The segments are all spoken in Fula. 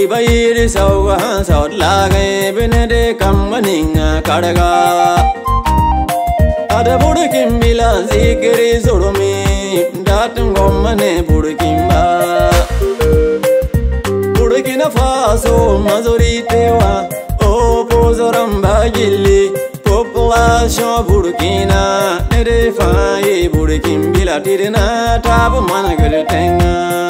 bayiri sauga saut lagai benede kammaninga kadaga ada burukim bila zikri surumi datum gommane burukimba Burkina Faso majoritewa opozoram bagili population Burkina nere fai burkim bila tirna tabu managretenga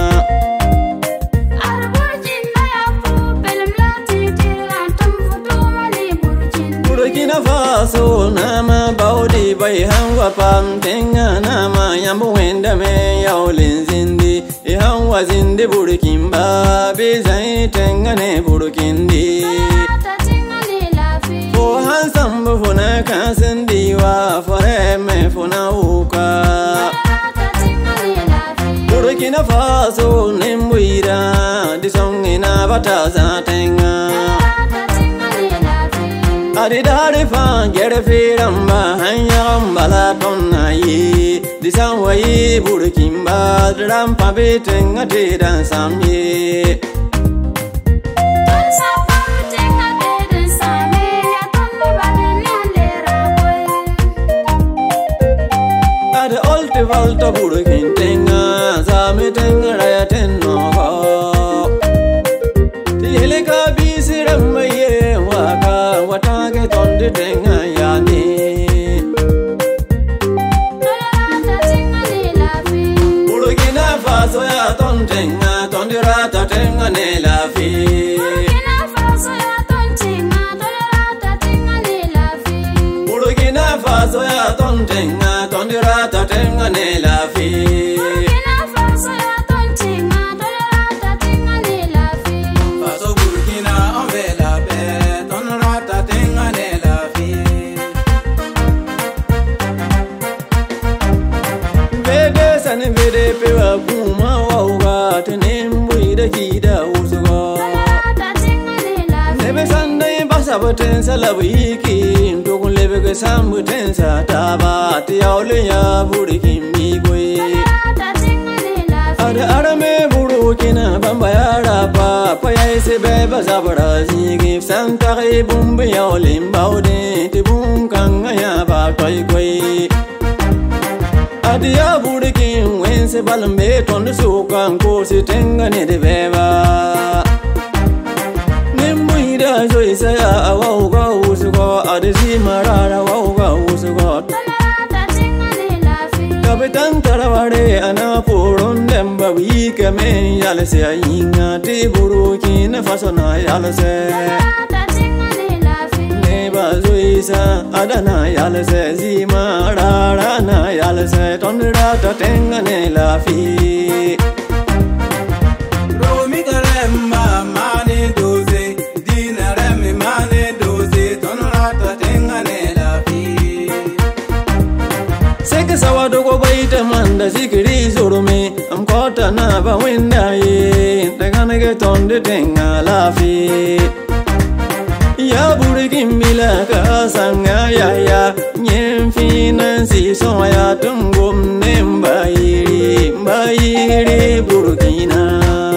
Burkina Faso nama baudi bai hangwa pam tenga nama yambu wenda me yaulin zindi hangwa zindi burkimba bezai tenga ne burkindi Fo hansambu funa kansindiwa fore me funa uka Burkina Faso nembuira disongina bataza tenga Adidari fan gere firamba hanyamba la tonna yi disanwa yi burkimba drampa betenga te dan samye Ade olte volta burkintenga zame tenga raya tenno Tile ka bisiramba ye waka watage tonde tenga yani Burkina Faso ya tontenga tonde rata tenga ne la fi Burkina Faso ya tontenga tonde rata tenga ne la fi Burkina Faso ya tontenga tonde rata tenga ne la fi Burkina Faso ya tontenga tonde rata tenga ne la fi Faso Burkina on fait la paix ton rata tenga ne la fi Vede san vede pewa kuma wauga tenembu ida kida usugo rata tenga ne la fi Nebe sandai basa buten salabiki Ndokun lebe ke sambu tensa taba Tiyaule ya burikim migwe rata tenga ne la fi Ada arame burukina bamba ya rapa Paya ise beba zabara zigi Santari bumbi ya olimbaude Tibum kanga ya ba koi koi Adia burikim wense balambe Tonde sukan kosi tenga ne de beba Nimbuida zoisa ya awauga usugo Adisi marara wauga usugo rata tenga ne la fi Kapitan tarawade ana puron demba wika me yalese ayinga Ti Burkina Faso na yalese rata tenga ne la fi Neba zoisa adana yalese Zima rara na yalese Tondirata tenga ne la fi Romi karemba mane doze dina remi mane doze ton rata tenga ne la fi Seke sawa dogo baita manda zikiri zurume Amkota na ba wenda ye Teganege tonde tenga la fi Ya burikim bila kasanga ya ya Nyen finansi soya ya tungum nembayiri Bayiri Burkina